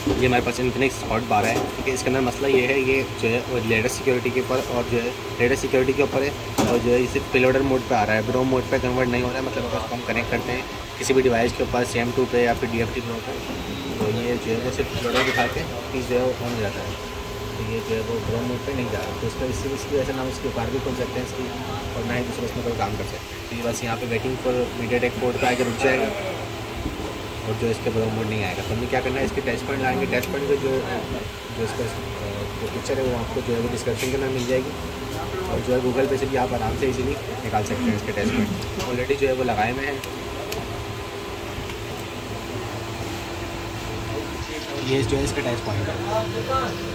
ये हमारे पास Infinix hot 12 है। ठीक है, इसके अंदर मसला ये है, ये जो है लेटेस्ट सिक्योरिटी के ऊपर और जो है लेटेस्ट सिक्योरिटी के ऊपर है, और जो है इसे प्रीलोडर मोड पे आ रहा है, ब्रो मोड पे कन्वर्ट नहीं हो रहा है। मतलब अगर उसको हम कनेक्ट करते हैं किसी भी डिवाइस के ऊपर CM2 पे या फिर DFT पे होता है, तो ये जो है वो सिर्फ प्रीलोडर दिखा के फिर जो है वो ऑन हो जाता है। तो ये जो है वो ब्रो मोड पे नहीं जा रहा, तो इसका इसकी वजह से ना इसकी कार भी खोल सकते हैं इसकी, और ना ही दूसरे इसमें कोई काम कर सकते हैं। तो ये बस यहाँ पे वेटिंग फॉर मीडियाटेक पोर्ट पे आके रुक जाएगा, और जो इसके ब्रो मोड नहीं आएगा। तो हमें क्या करना है, इसके टेस्ट पॉइंट लाएंगे। टेस्ट पॉइंट पे जो इसका जो पिक्चर है वो आपको जो है वो डिस्क्रिप्शन के अंदर मिल जाएगी, और जो है गूगल पे से भी आप आराम से इजीली निकाल सकते हैं इसके टेस्ट पॉइंट। ऑलरेडी जो है वो लगाए हुए हैं। ये जो है इसका टेस्ट पॉइंट है।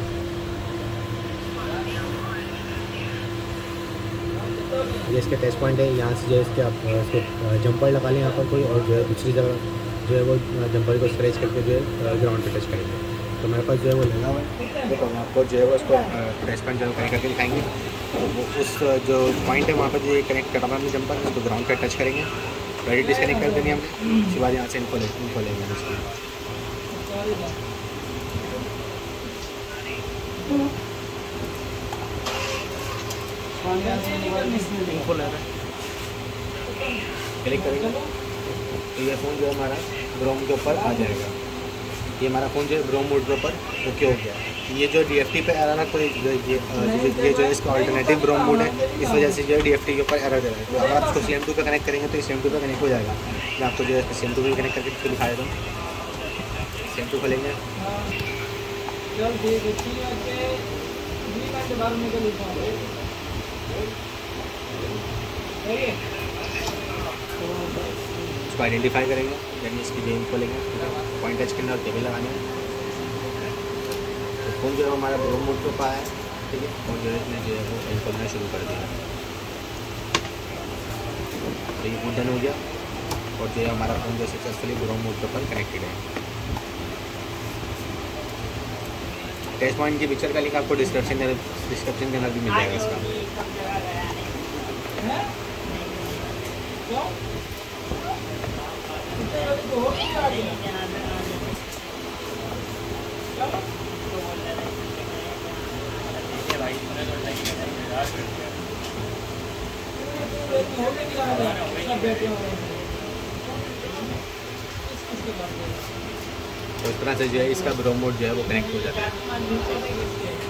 ये इसका टेस्ट पॉइंट है। यहाँ से जो है इसके आप इसको जंपर लगा लें यहाँ पर कोई, और जो है दूसरी जगह जो है वो जंपर को स्क्रैच करके जो है ग्राउंड पे टच करेंगे। तो मेरे पास जो है वो लगा हुआ है, तो हम आपको जो है वो उसको टेस्ट पॉइंट जो है कनेक्ट करके दिखाएंगे। तो वो उस जो पॉइंट है वहाँ पर जो कनेक्ट करना हमने जंपर, उसको ग्राउंड पे टच करेंगे, रेडी डिस्कनेक्ट कर देंगे हमने। उसके बाद यहाँ से इनको लेंगे उसकी। क्लिक करेंगे तो ये फ़ोन जो है हमारा ब्रो मोड के ऊपर आ जाएगा। ये हमारा फ़ोन जो है ब्रो मोड के ऊपर ओके हो गया। ये जो DFT पे एरर है, कोई ये जो है इसका ऑल्टरनेटिव ब्रो मोड है, इस वजह से जो है DFT के ऊपर एरर दे रहा है। तो अगर आप इसको CM2 पे कनेक्ट करेंगे तो ये CM2 पे कनेक्ट हो जाएगा। मैं आपको जो है CM2 पे कनेक्ट करके इसको दिखा देता हूँ। CM2 खोलेंगे, उसको आइडेंटिफाई करेंगे, यानी इसकी गेम खोलेंगे। ठीक है, पॉइंट टच करना और केबल लगाने हैं। तो फ़ोन जो है हमारा ब्रो मोड पे पाया है। ठीक है, और जो है इसने जो है वो एल खोलना शुरू कर दिया। तो ये बूट डन हो गया, और जो है हमारा फ़ोन जो सक्सेसफुली ब्रो मोड के ऊपर कनेक्टेड है। टेस्ट पॉइंट की पिक्चर का लिंक आपको डिस्क्रिप्शन के अंदर भी मिल जाएगा इसका। तो इस तरह से जो है इसका ब्रो मोड जो है वो कनेक्ट हो जाता है।